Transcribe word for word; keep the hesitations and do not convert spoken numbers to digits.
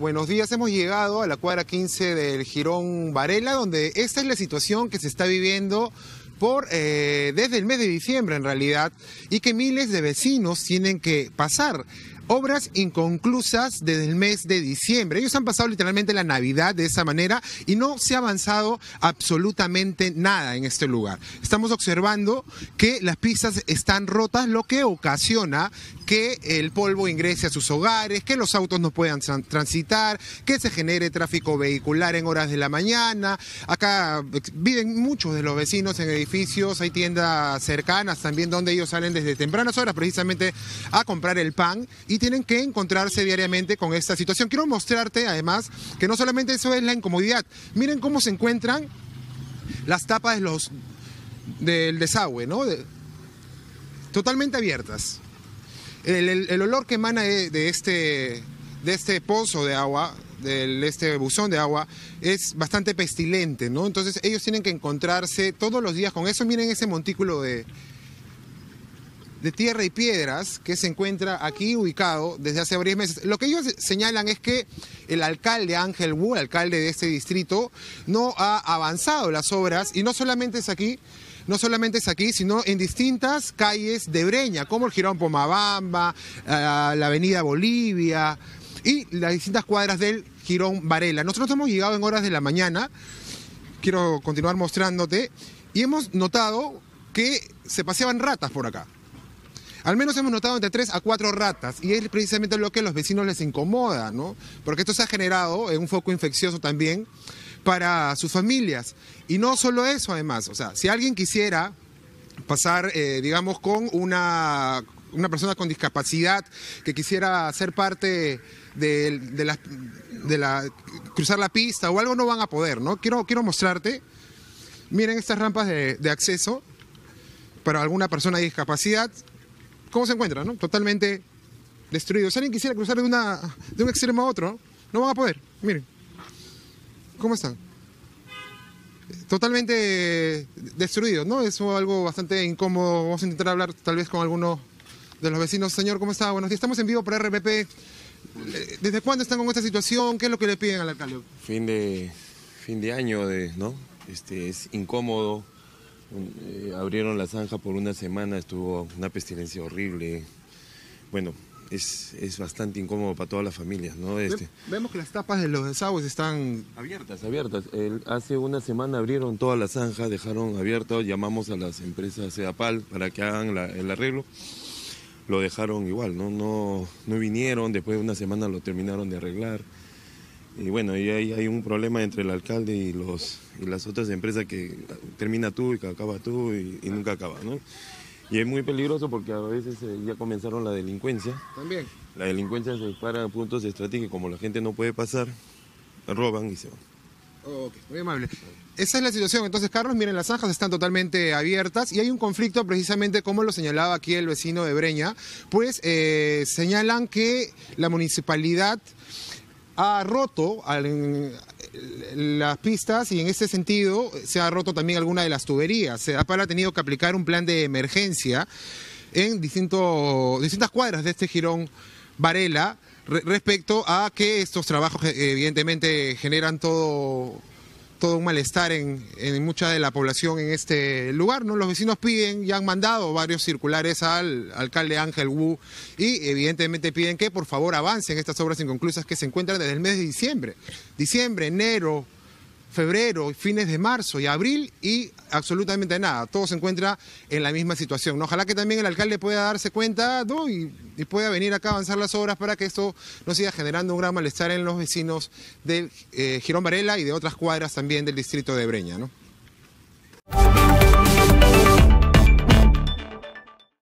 buenos días. Hemos llegado a la cuadra quince del Jirón Varela, donde esta es la situación que se está viviendo por eh, desde el mes de diciembre en realidad, y que miles de vecinos tienen que pasar. Obras inconclusas desde el mes de diciembre. Ellos han pasado literalmente la Navidad de esa manera y no se ha avanzado absolutamente nada en este lugar. Estamos observando que las pistas están rotas, lo que ocasiona que el polvo ingrese a sus hogares, que los autos no puedan transitar, que se genere tráfico vehicular en horas de la mañana. Acá viven muchos de los vecinos en edificios, hay tiendas cercanas también donde ellos salen desde tempranas horas precisamente a comprar el pan y tienen que encontrarse diariamente con esta situación. Quiero mostrarte además que no solamente eso es la incomodidad. Miren cómo se encuentran las tapas de los, del desagüe, ¿no? De, totalmente abiertas. El, el, el olor que emana de, de, este, de este pozo de agua, de este buzón de agua, es bastante pestilente, ¿no? Entonces ellos tienen que encontrarse todos los días con eso. Miren ese montículo de, de tierra y piedras que se encuentra aquí ubicado desde hace varios meses. Lo que ellos señalan es que el alcalde Ángel Wu, el alcalde de este distrito, no ha avanzado las obras, y no solamente es aquí, No solamente es aquí, sino en distintas calles de Breña, como el Jirón Pomabamba, la avenida Bolivia y las distintas cuadras del Jirón Varela. Nosotros hemos llegado en horas de la mañana, quiero continuar mostrándote, y hemos notado que se paseaban ratas por acá. Al menos hemos notado entre tres a cuatro ratas, y es precisamente lo que a los vecinos les incomoda, ¿no? Porque esto se ha generado un foco infeccioso también para sus familias. Y no solo eso, además, o sea, si alguien quisiera pasar, eh, digamos, con una, una persona con discapacidad que quisiera ser parte de, de, la, de la, cruzar la pista o algo, no van a poder, ¿no? Quiero, quiero mostrarte, miren estas rampas de, de acceso para alguna persona de discapacidad, ¿cómo se encuentran, no? Totalmente destruidos. Si alguien quisiera cruzar de, una, de un extremo a otro, no van a poder, miren. ¿Cómo están? Totalmente destruidos, ¿no? Es algo bastante incómodo. Vamos a intentar hablar tal vez con alguno de los vecinos. Señor, ¿cómo está? Buenos días. Estamos en vivo por R P P. ¿Desde cuándo están con esta situación? ¿Qué es lo que le piden al alcalde? Fin de, fin de año, de, ¿no? Este, es incómodo. Eh, abrieron la zanja por una semana, estuvo una pestilencia horrible. Bueno, Es, es bastante incómodo para todas las familias, ¿no? Este... Vemos que las tapas de los desagües están abiertas, abiertas. El, hace una semana abrieron toda la zanja, dejaron abierto, llamamos a las empresas Sedapal para que hagan la, el arreglo. Lo dejaron igual, ¿no? No, no vinieron, después de una semana lo terminaron de arreglar. Y bueno, y hay, hay un problema entre el alcalde y, los, y las otras empresas que termina tú y que acaba tú y, y nunca acaba, ¿no? Y es muy peligroso porque a veces eh, ya comenzaron la delincuencia. También. La delincuencia se para a puntos estratégicos, como la gente no puede pasar, roban y se van. Oh, ok, muy amable. Esa es la situación. Entonces, Carlos, miren, las zanjas están totalmente abiertas y hay un conflicto precisamente, como lo señalaba aquí el vecino de Breña, pues eh, señalan que la municipalidad ha roto al, las pistas y en ese sentido se ha roto también alguna de las tuberías. Sedapal ha tenido que aplicar un plan de emergencia en distintos, distintas cuadras de este Jirón Varela re, respecto a que estos trabajos evidentemente generan todo, todo un malestar en, en mucha de la población en este lugar, ¿no? Los vecinos piden y han mandado varios circulares al alcalde Ángel Wu y evidentemente piden que por favor avancen estas obras inconclusas que se encuentran desde el mes de diciembre. Diciembre, enero, febrero, fines de marzo y abril y absolutamente nada. Todo se encuentra en la misma situación, ¿no? Ojalá que también el alcalde pueda darse cuenta, ¿no? y, y pueda venir acá a avanzar las obras para que esto no siga generando un gran malestar en los vecinos del eh, Jirón Varela y de otras cuadras también del distrito de Breña, ¿no?